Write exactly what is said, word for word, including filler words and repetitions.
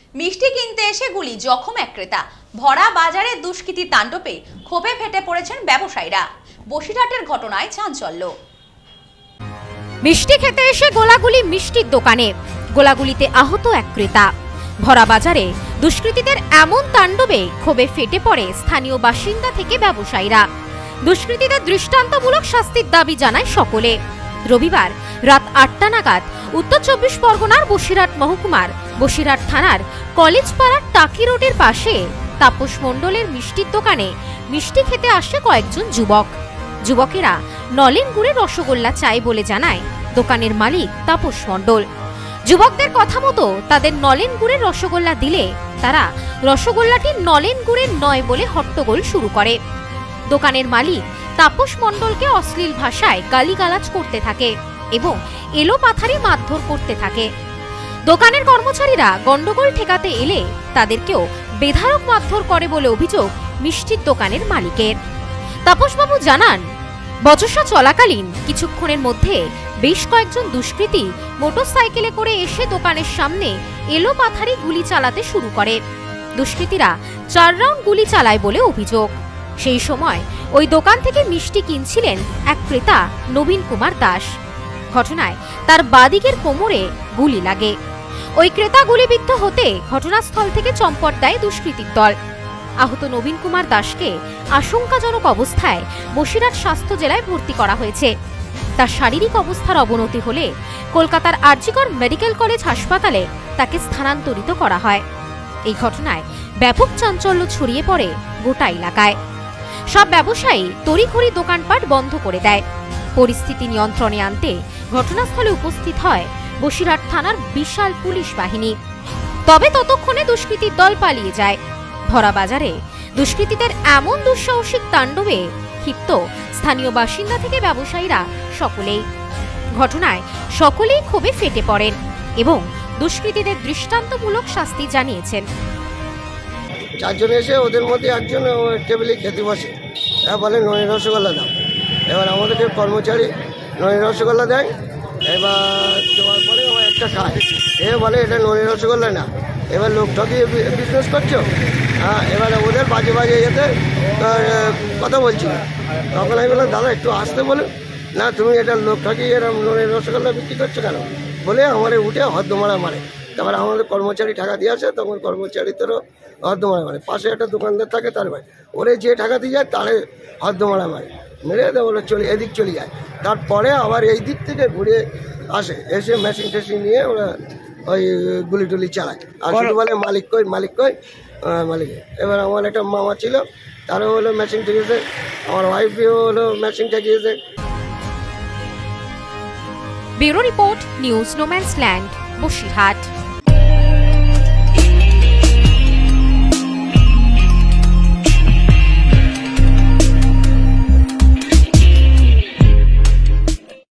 মিষ্টি কিনতে এসে গুলি জখম এক ক্রেতা। ভরা বাজারে দুষ্কৃতী তাণ্ডবে ক্ষোভে ফেটে পড়েছেন ব্যবসায়ীরা। বসিরহাটের ঘটনায় চাঞ্চল্য। মিষ্টি খেতে এসে গোলাগুলি মিষ্টির দোকানে, গোলাগুলিতে আহত এক ক্রেতা। ভরা বাজারে দুষ্কৃতীদের এমন তাণ্ডবে ক্ষোভে ফেটে পড়ে স্থানীয় বাসিন্দা থেকে ব্যবসায়ীরা। দুষ্কৃতীদের দৃষ্টান্তমূলক শাস্তির দাবি জানায় সকলে। রবিবার রাত আটটা নাগাদ উত্তর চব্বিশ পরগনার বসিরহাট মহকুমার বসিরহাট থানার কলেজপাড়ার টাকি রোডের পাশে তাপস মণ্ডলের মিষ্টির দোকানে মিষ্টি খেতে আসে কয়েকজন যুবক। যুবকেরা নলেন গুড়ের রসগোল্লা চাই বলে জানায় দোকানের মালিক তাপস মণ্ডল। যুবকদের কথা মতো তাদের নলেন গুড়ের রসগোল্লা দিলে তারা রসগোল্লাটি নলেন গুড়ের নয় বলে হট্টগোল শুরু করে। দোকানের মালিক তাপস মণ্ডলকে অশ্লীল ভাষায় গালিগালাজ করতে থাকে এবং এলোপাথারি মারধর করতে থাকে। দোকানের কর্মচারীরা গন্ডগোল ঠেকাতে এলে তাদেরকেও বেধড়ক মারধর করে বলে অভিযোগ মিষ্টির দোকানের মালিকের। তাপসবাবু জানান, বচসা চলাকালীন কিছুক্ষণের মধ্যে বেশ কয়েকজন দুষ্কৃতী মোটরসাইকেলে করে এসে দোকানের সামনে এলোপাথারি গুলি চালাতে শুরু করে। দুষ্কৃতীরা চার রাউন্ড গুলি চালায় বলে অভিযোগ। সেই সময় ওই দোকান থেকে মিষ্টি কিনছিলেন এক ক্রেতা নবীন কুমার দাস। ঘটনায় তার বাদিকের কোমরে গুলি লাগে। ওই ক্রেতা গুলিবিদ্ধ হতে ঘটনাস্থল থেকে চম্পট দেয় দুষ্কৃতীর দল। আহত নবীন কুমার দাসকে আশঙ্কাজনক অবস্থায় বসিরহাট স্বাস্থ্য জেলায় ভর্তি করা হয়েছে। তার শারীরিক অবস্থার অবনতি হলে কলকাতার আরজিকর মেডিকেল কলেজ হাসপাতালে তাকে স্থানান্তরিত করা হয়। এই ঘটনায় ব্যাপক চাঞ্চল্য ছড়িয়ে পড়ে গোটা এলাকায়। সব ব্যবসায়ী তড়িঘড়ি দোকানপাট বন্ধ করে দেয়। পরিস্থিতি নিয়ন্ত্রণে আনতে ঘটনাস্থলে উপস্থিত হয় বসিরহাট থানার বিশাল পুলিশ বাহিনী। তবে ততক্ষণে দুষ্কৃতীর দল পালিয়ে যায়। ভরা বাজারে দুষ্কৃতীদের এমন দুঃসাহসিক তাণ্ডবে ক্ষিপ্ত স্থানীয় বাসিন্দা থেকে ব্যবসায়ীরা সকলেই। ঘটনায় সকলেই ক্ষোভে ফেটে পড়েন এবং দুষ্কৃতীদের দৃষ্টান্তমূলক শাস্তি জানিয়েছেন। চারজন এসে ওদের মধ্যে একজন টেবিলে খেতে বসে, বলে নয় রসগোল্লা দাও। এবার আমাদেরকে কর্মচারী নয় রসগোল্লা দেয়। এবার দেওয়ার পরে ও একটা খায়, এ বলে এটা নয় রসগোল্লা না। এবার লোক ঠকিয়ে বিজনেস করছো। হ্যাঁ, এবারে ওদের বাজে বাজে এতে কথা বলছিল। তখন আমি বললাম, দাদা একটু আসতে বলুন। না, তুমি এটা লোক ঠকিয়ে এরকম নয় রসগোল্লা বিক্রি করছো কেন বলে আমার উঠে হদ্দমারা মারে। তারপরে আমাদের কর্মচারী টাকা দিয়ে আসে, তখন কর্মচারীদেরও হদ্দমারা মারে। পাশে একটা দোকানদার থাকে, তার ভাই ওরে যে টাকা দিয়ে যায় তারে হদ্দমারা মারে, মেরে বলে চলে এদিক চলে যায়। তারপরে আবার এই দিক থেকে ঘুরে আসে, এসে মেশিন টেশিন নিয়ে ওরা ওই গুলি টুলি চালায়। আর শুধু বলে মালিক কই মালিক কই মালিক। এবার আমার একটা মামা ছিল, তারও হলো মেশিন ঠেকিয়েছে, আমার ওয়াইফও হলো মেশিন ঠেকিয়েছে। Bureau report, news no man's land, Basirhat.